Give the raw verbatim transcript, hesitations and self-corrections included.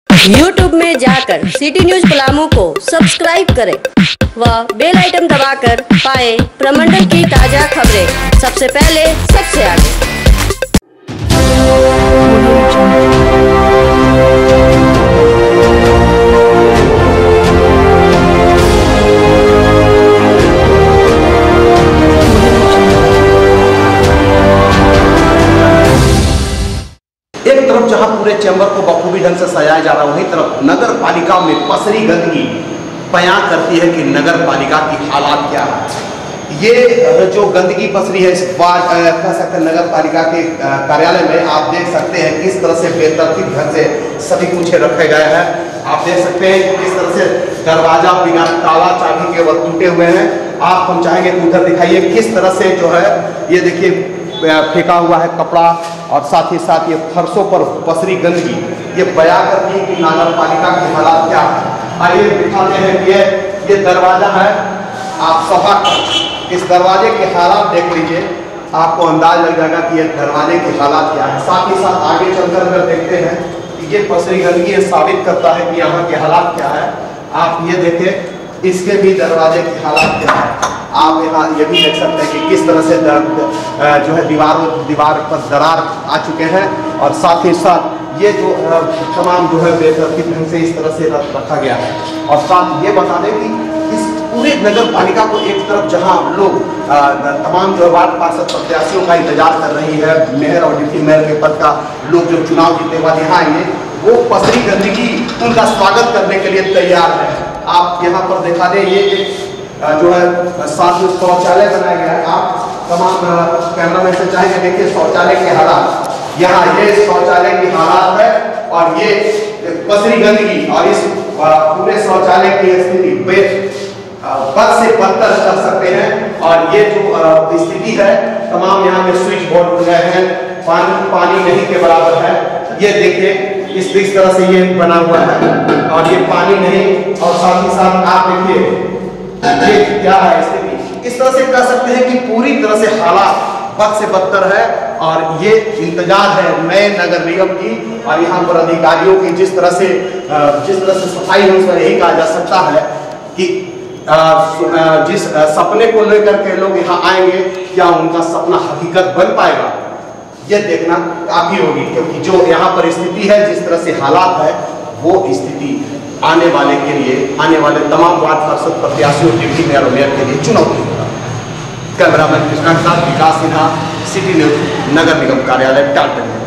YouTube में जाकर city news Palamu को सब्सक्राइब करें व बेल आइटम दबाकर पाएं प्रमंडल की ताजा खबरें सबसे पहले सबसे आगे। एक तरफ जहां पूरे चैम्बर को बखूबी ढंग से सजाया जा रहा है, वहीं तरफ नगर पालिका में पसरी गंदगी बयां करती है कि नगर पालिका की हालात क्या है। ये जो गंदगी पसरी है इस बार कह सकते हैं नगर पालिका के कार्यालय में आप देख सकते हैं किस तरह से बेतरतीब ढंग से सभी कुछ रखे गए हैं। आप देख सकते हैं किस तरह से दरवाजा बिना ताला चाबी के वह टूटे हुए हैं। आप हम चाहेंगे कि उधर दिखाइए किस तरह से जो है ये देखिए फेंका हुआ है कपड़ा और साथ ही साथ ये फर्शों पर पसरी गंदगी ये बयां करती है कि नगर पालिका के हालात क्या है। आइए दिखाते हैं कि ये ये दरवाजा है, आप सभा इस दरवाजे के हालात देख लीजिए, आपको अंदाज लग जाएगा कि ये दरवाजे के हालात क्या है। साथ ही साथ आगे चलकर अगर देखते हैं कि ये पसरी गंदगी ये साबित करता है कि यहाँ के हालात क्या है। आप ये देखें इसके भी दरवाजे के हालात क्या है। आप यहाँ ये भी देख सकते हैं कि किस तरह से दर, जो है दीवारों दीवार पर दरार आ चुके हैं और साथ ही साथ ये जो तमाम जो है बेतरतीब ढंग से इस तरह से रखा गया है। और साथ ये बता दें कि इस पूरे नगर पालिका को एक तरफ जहां लोग तमाम जो वार्ड पार्षद प्रत्याशियों का इंतजार कर रही है, मेयर और डिप्टी मेयर के पद का लोग जो चुनाव जीतने वाले यहाँ आएंगे वो पसरी गंदगी उनका स्वागत करने के लिए तैयार है। आप यहाँ पर दिखा दें ये जो है साथ में शौचालय बनाया गया है। आप तमाम कैमरामैन से चाहेंगे देखिए शौचालय के हालात, यहाँ ये शौचालय की हालात है और ये पसरी गंदगी और इस पूरे शौचालय की स्थिति बद से बदतर कर सकते हैं। और ये जो स्थिति है तमाम यहाँ पे स्विच बोर्ड हो गए हैं, पानी पानी नहीं के बराबर है। ये देखिए इस इस तरह से ये बना हुआ है और ये पानी नहीं और साथ ही साथ आप देखिए ये क्या है स्थिति। इस तरह से कह सकते हैं कि पूरी तरह से हालात बद से बदतर है और ये इंतजार है नए नगर निगम की और यहाँ पर अधिकारियों की जिस तरह से जिस तरह से सफाई हो उसमें यही कहा जा सकता है कि जिस सपने को लेकर के लोग यहाँ आएंगे क्या उनका सपना हकीकत बन पाएगा ये देखना काफी होगी। क्योंकि जो यहाँ पर स्थिति है जिस तरह से हालात है वो स्थिति आने वाले के लिए आने वाले तमाम वार्ड पार्षद प्रत्याशियों डिप्टी मेयर और मेयर के लिए चुनौती होगा। कैमरामैन कृष्णा के साथ विकास सिन्हा, सिटी न्यूज, नगर निगम कार्यालय टालटन।